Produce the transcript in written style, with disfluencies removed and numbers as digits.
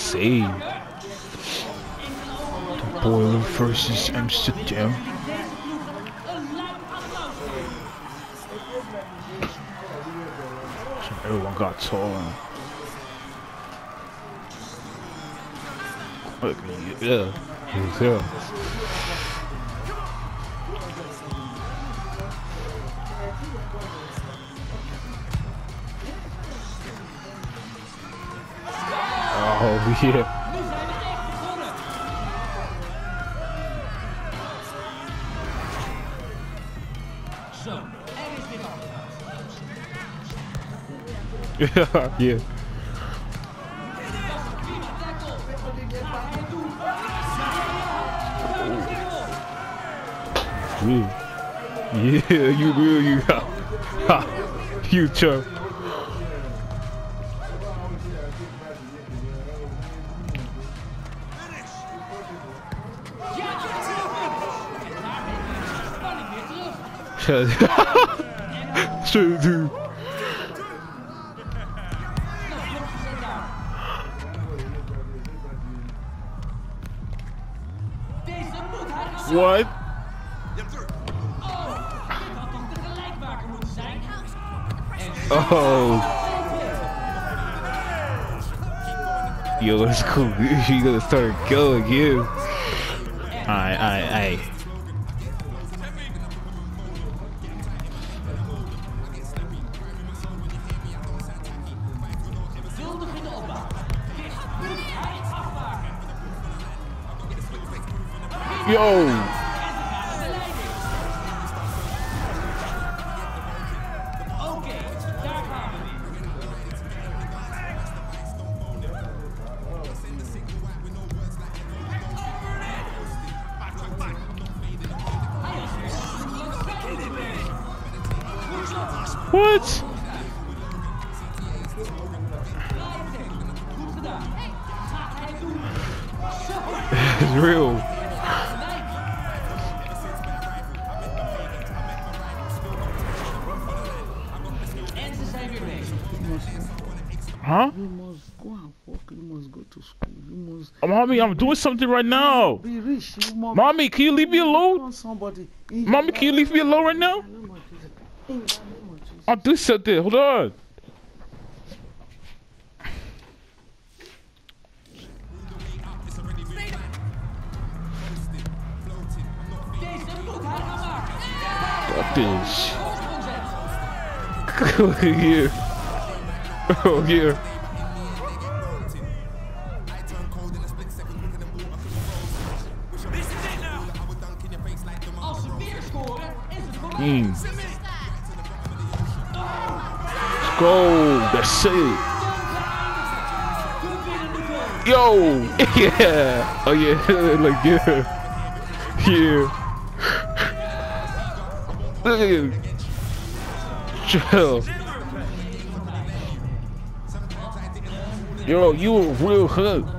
save. The Boiler versus Amsterdam. So everyone got taller. Yeah. Yeah. Oh yeah. Yeah, yeah. Yeah, you will, you got. Ha, you chump. Straight dude. What? Oh. Yo, that's cool. You gonna start going, you. Aye. Yo. What? It's real. Huh? You must go and work. You must go to school. You must. Mommy, I'm doing something right now. Be rich. You must. Mommy, can you leave me alone? Somebody. Mommy, can you leave me alone right now? I'll do something. Hold on. Got this. Look at you. Oh, yeah. Let's go. That's it. Yo. Yeah. Oh, yeah. Like, yeah. Yeah. Look at him. Chill. Yo, you a real hood.